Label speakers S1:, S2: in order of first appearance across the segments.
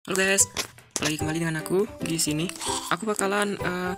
S1: Halo guys, lagi kembali dengan aku di sini. Aku bakalan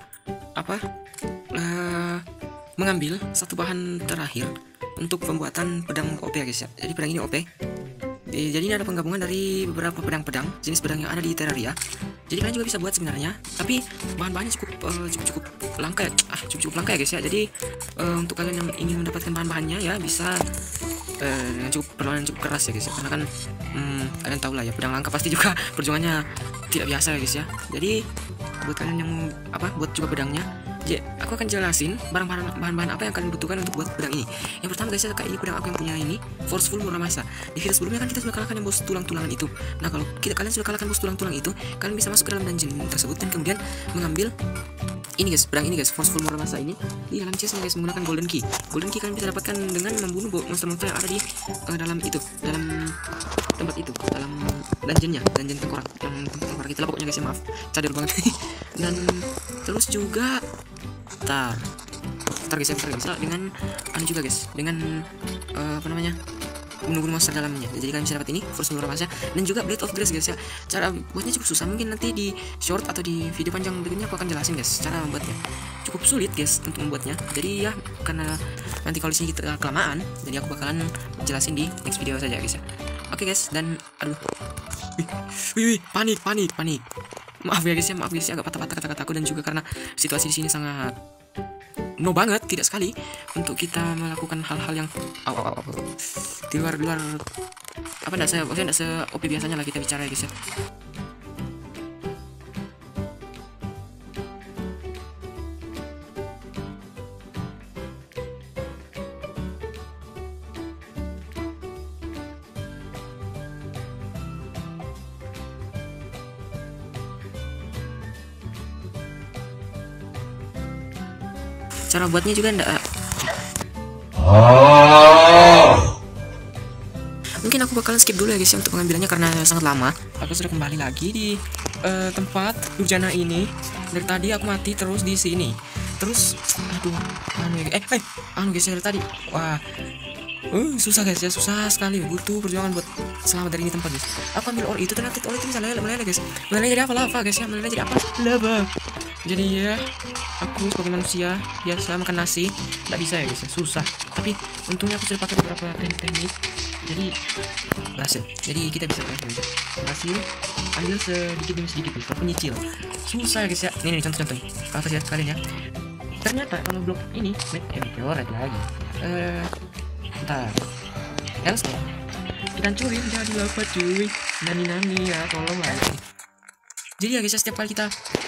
S1: mengambil satu bahan terakhir untuk pembuatan pedang OP ya guys ya. Jadi pedang ini OP. Jadi ini ada penggabungan dari beberapa pedang-pedang jenis pedang yang ada di Terraria. Jadi kalian juga bisa buat sebenarnya, tapi bahan-bahannya cukup langka ya. Cukup langka ya guys ya. Jadi untuk kalian yang ingin mendapatkan bahan-bahannya ya bisa dengan perlawanan cukup keras ya guys ya. Karena kan kalian tahu lah ya, pedang langka pasti juga perjuangannya tidak biasa ya guys ya. Jadi buat kalian yang mau buat juga pedangnya, aku akan jelasin bahan-bahan apa yang kalian butuhkan untuk buat pedang ini. Yang pertama guys ya, kayak ini pedang aku yang punya ini, Forceful Muramasa. Di video sebelumnya kan kita sudah kalahkan yang bos tulang-tulangan itu. Nah kalau kalian sudah kalahkan bos tulang-tulang itu, kalian bisa masuk ke dalam dungeon tersebut dan kemudian mengambil ini guys, pedang ini guys, Forceful Muramasa ini di dalam chestnya guys, menggunakan golden key. Golden key kalian bisa dapatkan dengan membunuh monster-monster yang ada di dalam tempat itu, dalam dungeon tengkorak, yang tempat tengkorak itulah pokoknya guys ya, maaf cadel banget. Dan terus juga bentar guys ya, bisa dengan juga guys, dengan bunuh-bunuh monster dalamnya. Jadi kalian bisa dapat ini Force Muramasa dan juga Blade of Grace guys ya. Cara buatnya cukup susah, mungkin nanti di short atau di video panjang berikutnya aku akan jelasin guys cara membuatnya. Cukup sulit guys untuk membuatnya. Jadi ya karena nanti kalau di sini kita kelamaan, jadi aku bakalan jelasin di next video saja guys ya. Oke guys, dan aduh. Wih, panik. Maaf ya guys ya, agak patah-patah kata-kataku, dan juga karena situasi di sini sangat no banget, tidak sekali untuk kita melakukan hal-hal yang di luar enggak se OP biasanya lah kita bicara ya guys ya. Cara buatnya juga enggak mungkin aku bakalan skip dulu ya guys ya untuk pengambilannya karena sangat lama. Aku sudah kembali lagi di tempat Durjana ini. Dari tadi aku mati terus di sini. Terus aduh, guys dari tadi. Wah. Susah guys ya, susah sekali, butuh perjuangan buat selamat dari ini tempat guys. Aku ambil ore itu, ternyata ore itu bisa meleleh guys. Meleleh jadi apa? Lava guys ya, meleleh jadi apa? Lava. Jadi ya, aku sebagai manusia biasa makan nasi, nggak bisa ya guys ya, susah. Tapi untungnya aku sudah pakai beberapa teknik, jadi berhasil. Jadi kita bisa berhasil ambil sedikit demi sedikit nih, kalau nyicil. Susah ya guys ya. Ini contoh-contoh. Kalau lihat kalian ya. Ternyata kalau blok ini, meteorit lagi. Bentar. Elston. Kita hancurin jadi lava cuy. Nani ya, tolong lah. Jadi ya guys ya, setiap kali kita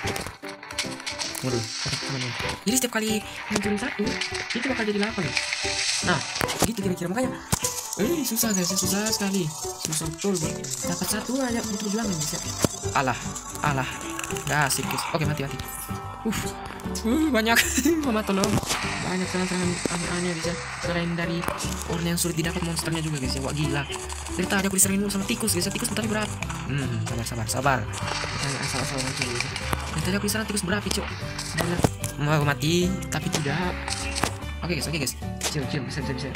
S1: jadi setiap kali hancurin satu itu bakal jadi lava guys. Nah gitu kira-kira, makanya susah guys ya, susah sekali, susah betul dapat satu aja butuh perjuangan guys ya. Alah nggak asik guys. Oke, mati banyak. Mama tolong, banyak serangan aneh guys ya, selain dari orang yang sulit didapat monsternya juga guys ya. Wah gila, dari tadi aku diserangin sama tikus guys ya. Tikus bentar berapa? Sabar asal guys ya. Tadi aku diserang tikus berapi cok. Mau mati tapi tidak. Oke guys, chill bisa. Oke,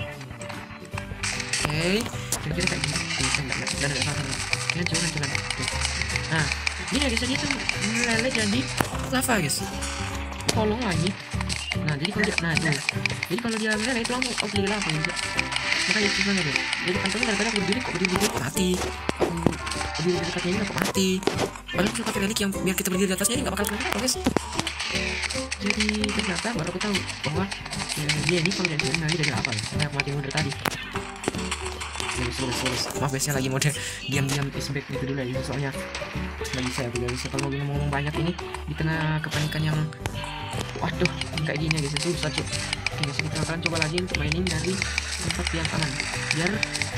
S1: kira-kira kayak gini. Enggak jangan. Nah ini ya guys, dia tuh meleleh jadi lava guys. Tolong lagi. Nah jadi kalau dia meleleh itu langsung jadi lava guys. Makanya susah guys. Jadi kan daripada aku berdiri mati. Aku berdiri dekatnya ini kok mati. Padahal aku pakai relik yang biar kita berdiri di atasnya ini nggak bakal kenapa guys. Jadi ternyata baru aku tahu bahwa dia ini kalau jadi lagi dari apa guys. Nah aku mati dari tadi. Terus. Maaf guys ya, lagi mode diam-diam isback gitu dulu ya, soalnya nggak bisa kalau ngomong banyak ini di tengah kepanikan yang waduh kayak gini guys, susah cuy. Oke guys, kita akan coba lagi untuk mainin dari tempat yang aman biar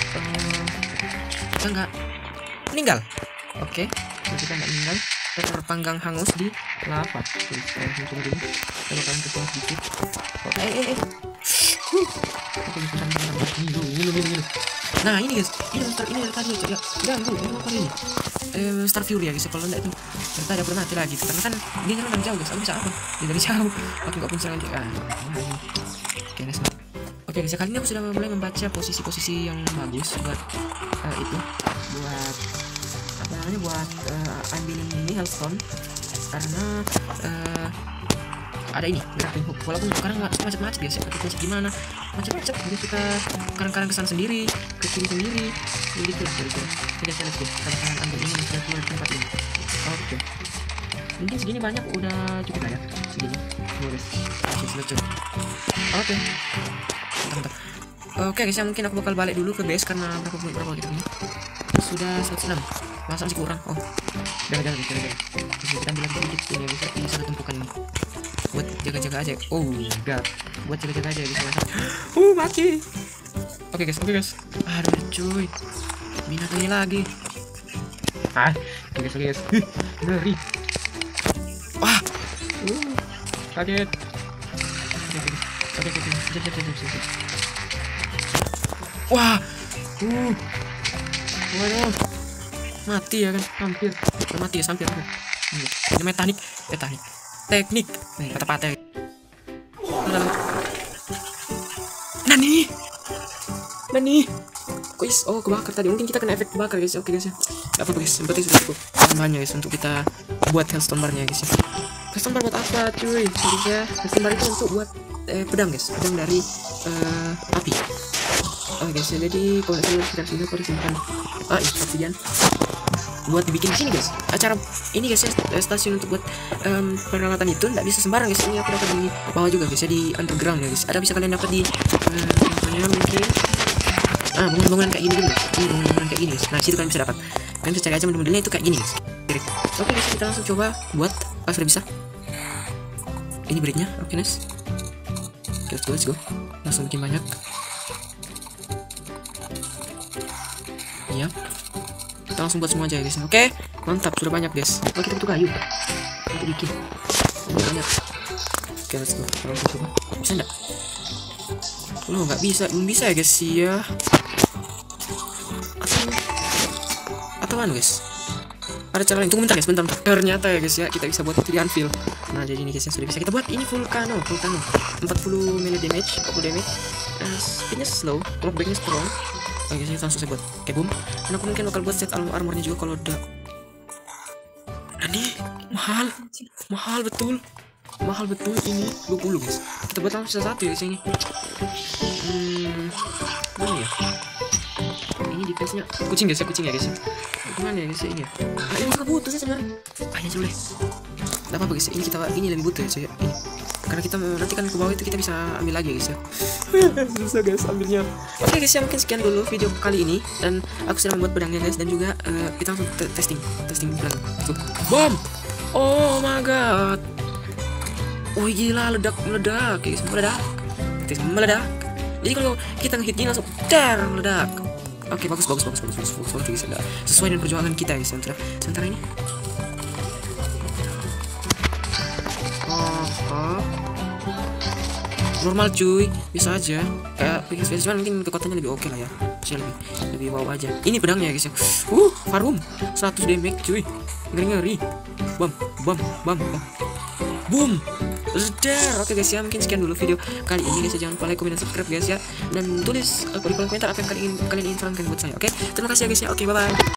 S1: kita nggak meninggal. Oke, kita nggak meninggal, terpanggang hangus di lava. Kita bakalan ketemu sedikit. Ini. Nah ini guys, ini dari tadi ya, ganggu ini apa ini? Star Fury ya guys, kalau enggak itu ternyata ada mati lagi karena kan dia nyerang dari jauh guys. Aku bisa apa? Dia dari jauh, aku nggak pun serangan dia. Oke guys, kali ini aku sudah mulai membaca posisi-posisi yang bagus buat itu, buat ambil ini Hellstone karena ada ini grappling hook. Walaupun sekarang macet-macet guys, macet gimana? Macet-macet dia suka kadang-kadang kesana sendiri, ke kiri sendiri. Jadi gitu. Jadi let's go. Kadang-kadang ambil ini dan keluar tempat ini. Oke. Mungkin segini banyak udah cukup lah ya. Segini. Guys. Oke. Mantap. Oke guys, ya mungkin aku bakal balik dulu ke base karena berapa gitu ini. Sudah 106. Masa masih kurang? Oh. Jangan guys. Kita ambil lagi sedikit ini bisa ini satu tumpukan ini. Buat jaga-jaga aja. Oh god. Buat jaga-jaga aja bisa masa. Mati. Oke guys. Aduh cuy. Binatangnya lagi. Oke guys. Ngeri. Wah. Kaget. Oke. Siap. Wah. Waduh. Mati ya kan, hampir. Mati ya, hampir. Ini teknik. Nih, kata-kata. Nani. Guys, kebakar tadi. Mungkin kita kena efek kebakar guys. Oke guys ya. Gak apa-apa guys, yang penting sudah cukup tambahannya guys untuk kita buat Hellstone bar-nya guys ya. Hellstone bar buat apa cuy? Jadi ya, Hellstone bar itu untuk buat pedang guys, pedang dari api. Oke guys, jadi kalau kita sini harus simpan obsidian buat dibikin di sini guys. Acara ini guys ya, stasiun untuk buat peralatan itu nggak bisa sembarang guys. Ini aku dapat di bawah juga guys ya, di underground ya guys. Ada bisa kalian dapat di mungkin bangunan kayak gini dulu. Ini bangunan kayak gini guys. Nah situ kalian bisa dapat. Kalian bisa cari aja modelnya itu kayak gini guys. Oke guys, kita langsung coba buat. Sudah bisa. Ini breaknya, oke nice. Let's go. Langsung bikin banyak. Iya. Kita langsung buat semua aja guys. Oke, mantap, sudah banyak guys. Kita butuh kayu untuk bikin. Banyak. Oke, let's go. Langsung coba. Bisa enggak? Nggak bisa, belum bisa ya guys ya. Atau guys? Ada cara lain. Tunggu bentar guys, bentar. Ternyata ya guys ya, kita bisa buat itu di anvil. Nah, jadi ini guys ya, sudah bisa kita buat ini vulcano. 40 melee damage, 40 damage. Speednya slow, knockbacknya strong. Oke, saya langsung saya buat kayak boom. Dan aku mungkin bakal buat set armornya juga kalau udah. Ini mahal betul ini 20 guys. Kita buat langsung satu ya sini. Mana ya? Ini defense-nya kucing ya guys. Gimana ya guys ini ya? Ini nggak butuh sih sebenarnya. Ayo boleh. Tidak apa-apa guys. Ini lebih butuh ya saya. Ini. Karena kita nanti kan ke bawah itu kita bisa ambil lagi guys ya. Susah guys ambilnya. Oke guys ya, mungkin sekian dulu video kali ini, dan aku sedang membuat pedangnya guys, dan juga kita langsung testing pedang. Bom. Oh my god. Gila, meledak guys, meledak. Jadi kalau kita ngehit ini langsung meledak. Oke, bagus guys. Sesuai dengan perjuangan kita guys. Sementara ini. Normal cuy, bisa aja kayak bikin cuman mungkin kekuatannya lebih oke lah ya, bisa lebih wow aja. Ini pedangnya guys ya. Farum 100 damage cuy, ngeri. Bam. Boom. Oke guys ya, mungkin sekian dulu video kali ini guys ya. Jangan lupa like, comment, dan subscribe guys ya, dan tulis di kolom komentar apa yang kalian ingin sarankan buat saya. Oke, terima kasih ya guys ya. Oke, bye bye.